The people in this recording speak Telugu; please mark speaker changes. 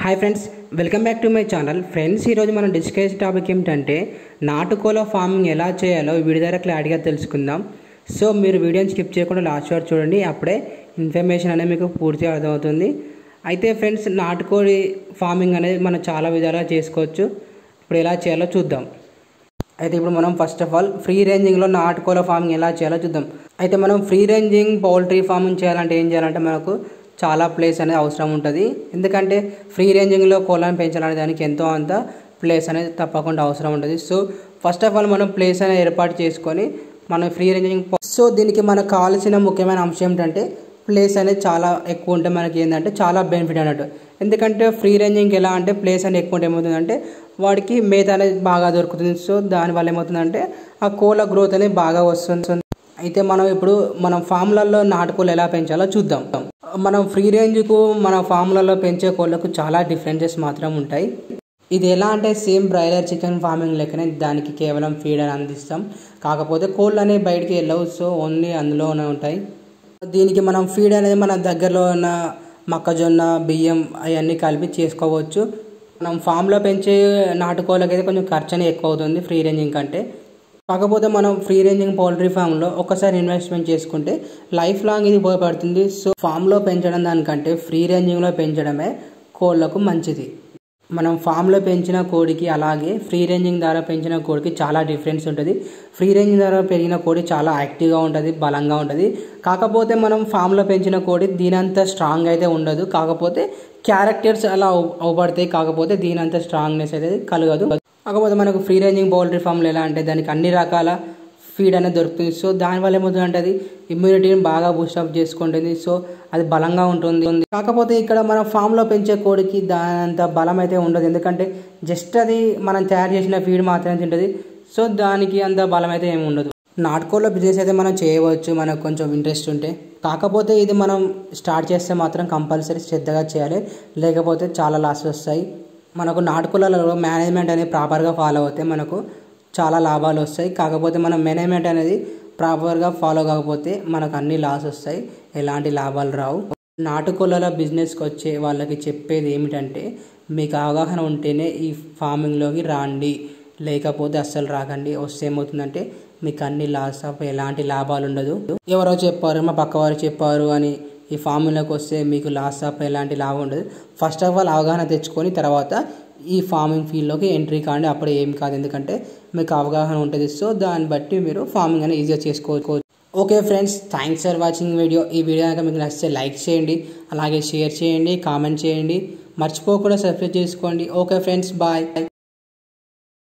Speaker 1: Hi friends, welcome back to my channel. Friends, ఈరోజు మనం డిస్కస్ టాపిక్ ఏమిటంటే నాటుకోళ్ల ఫార్మింగ్ ఎలా చేయాలో వీడియో ద్వారా క్లారిటీగా తెలుసుకుందాం. సో మీరు వీడియోని స్కిప్ చేయకుండా లాస్ట్ వరకు చూడండి, అప్పుడే ఇన్ఫర్మేషన్ అనేది మీకు పూర్తిగా అర్థమవుతుంది. అయితే ఫ్రెండ్స్, నాటుకోడి ఫార్మింగ్ అనేది మనం చాలా విధాలుగా చేసుకోవచ్చు. ఇప్పుడు ఎలా చేయాలో చూద్దాం. అయితే ఇప్పుడు మనం ఫస్ట్ ఆఫ్ ఆల్ ఫ్రీ రేంజింగ్లో నాటుకోళ్ల ఫార్మింగ్ ఎలా చేయాలో చూద్దాం. అయితే మనం ఫ్రీ రేంజింగ్ పౌల్ట్రీ ఫార్మింగ్ చేయాలంటే ఏం చేయాలంటే మనకు చాలా ప్లేస్ అనేది అవసరం ఉంటుంది. ఎందుకంటే ఫ్రీ రేంజింగ్లో కోళ్ళని పెంచాలనే దానికి ఎంతో అంత ప్లేస్ అనేది తప్పకుండా అవసరం ఉంటుంది. సో ఫస్ట్ ఆఫ్ ఆల్ మనం ప్లేస్ అనేది ఏర్పాటు చేసుకొని మనం ఫ్రీ రేంజింగ్. సో దీనికి మనకు కావాల్సిన ముఖ్యమైన అంశం ఏంటంటే ప్లేస్ అనేది చాలా ఎక్కువ ఉంటే మనకి ఏంటంటే చాలా బెనిఫిట్ అన్నట్టు. ఎందుకంటే ఫ్రీ రేంజింగ్కి ఎలా అంటే ప్లేస్ అనేది ఎక్కువ ఉంటే ఏమవుతుందంటే వాడికి మేత అనేది బాగా దొరుకుతుంది. సో దానివల్ల ఏమవుతుందంటే ఆ కోళ్ళ గ్రోత్ అనేది బాగా వస్తుంది. అయితే మనం ఇప్పుడు మనం ఫామ్లలో నాటుకోళ్ళు ఎలా పెంచాలో చూద్దాం. మనం ఫ్రీ రేంజ్కు మన ఫామ్లలో పెంచే కోళ్ళకు చాలా డిఫరెన్సెస్ మాత్రం ఉంటాయి. ఇది ఎలా అంటే సేమ్ బ్రాయిలర్ చికెన్ ఫార్మింగ్ లెక్కనే దానికి కేవలం ఫీడ్ అని అందిస్తాం. కాకపోతే కోళ్ళు అనేవి బయటికి వెళ్ళవు, సో ఓన్లీ అందులోనే ఉంటాయి. దీనికి మనం ఫీడ్ అనేది మన దగ్గరలో ఉన్న మొక్కజొన్న, బియ్యం అవన్నీ కలిపి చేసుకోవచ్చు. మనం ఫామ్లో పెంచే నాటుకోళ్ళకి అయితే కొంచెం ఖర్చు అనేది ఎక్కువ అవుతుంది ఫ్రీ రేంజింగ్ కంటే. కాకపోతే మనం ఫ్రీ రేంజింగ్ పౌల్ట్రీ ఫామ్లో ఒకసారి ఇన్వెస్ట్మెంట్ చేసుకుంటే లైఫ్ లాంగ్ ఇది ఉపయోగపడుతుంది. సో ఫామ్లో పెంచడం దానికంటే ఫ్రీ రేంజింగ్లో పెంచడమే కోళ్ళకు మంచిది. మనం ఫామ్లో పెంచిన కోడికి అలాగే ఫ్రీ రేంజింగ్ ద్వారా పెంచిన కోడికి చాలా డిఫరెన్స్ ఉంటుంది. ఫ్రీ రేంజింగ్ ద్వారా పెరిగిన కోడి చాలా యాక్టివ్గా ఉంటుంది, బలంగా ఉంటుంది. కాకపోతే మనం ఫామ్లో పెంచిన కోడి దీనంత స్ట్రాంగ్ అయితే ఉండదు. కాకపోతే క్యారెక్టర్స్ అలా అవపడతాయి. కాకపోతే దీనంత స్ట్రాంగ్నెస్ అయితే కలగదు. కాకపోతే మనకు ఫ్రీ రేంజింగ్ పౌల్ట్రీ ఫామ్లో ఎలా అంటే దానికి అన్ని రకాల ఫీడ్ అనేది దొరుకుతుంది. సో దానివల్ల ఏమవుతుందంటే అది ఇమ్యూనిటీని బాగా బూస్టప్ చేసుకుంటుంది. సో అది బలంగా ఉంటుంది. కాకపోతే ఇక్కడ మన ఫామ్లో పెంచే కోడికి దానంత బలం అయితే ఉండదు. ఎందుకంటే జస్ట్ అది మనం తయారు చేసిన ఫీడ్ మాత్రమే తింటుంది. సో దానికి అంత బలం అయితే ఏమి ఉండదు. నాటుకోళ్ళ బిజినెస్ అయితే మనం చేయవచ్చు మనకు కొంచెం ఇంట్రెస్ట్ ఉంటే. కాకపోతే ఇది మనం స్టార్ట్ చేస్తే మాత్రం కంపల్సరీ శ్రద్ధగా చేయాలి, లేకపోతే చాలా లాసెస్ వస్తాయి. మనకు నాటుకోళ్ళలో మేనేజ్మెంట్ అనేది ప్రాపర్గా ఫాలో అవుతే మనకు చాలా లాభాలు వస్తాయి. కాకపోతే మనం మేనేజ్మెంట్ అనేది ప్రాపర్గా ఫాలో కాకపోతే మనకు అన్ని లాస్ వస్తాయి, ఎలాంటి లాభాలు రావు. నాటుకోళ్ళ బిజినెస్కి వచ్చే వాళ్ళకి చెప్పేది ఏమిటంటే మీకు అవగాహన ఉంటేనే ఈ ఫార్మింగ్లోకి రాండి, లేకపోతే అస్సలు రాకండి. వస్తే ఏమవుతుందంటే మీకు అన్ని లాస్ ఆఫ్ ఎలాంటి లాభాలు ఉండదు. ఎవరో చెప్పారు, మా పక్కవారు చెప్పారు అని ఈ ఫార్మింగ్లోకి వస్తే మీకు లాస్ ఆఫ్ ఎలాంటి లాభం ఉండదు. ఫస్ట్ ఆఫ్ ఆల్ అవగాహన తెచ్చుకొని తర్వాత ఈ ఫార్మింగ్ ఫీల్డ్లోకి ఎంట్రీ కాండి. అప్పుడు ఏం కాదు, ఎందుకంటే మీకు అవగాహన ఉంటుంది. సో దాన్ని బట్టి మీరు ఫార్మింగ్ అనేది ఈజీగా చేసుకోవచ్చు. Okay friends, thanks for watching video. ఈ వీడియో కనుక మీకు నచ్చితే లైక్ చేయండి, అలాగే షేర్ చేయండి, కామెంట్ చేయండి, మర్చిపోకుండా సబ్స్క్రైబ్ చేసుకోండి. Okay friends, bye.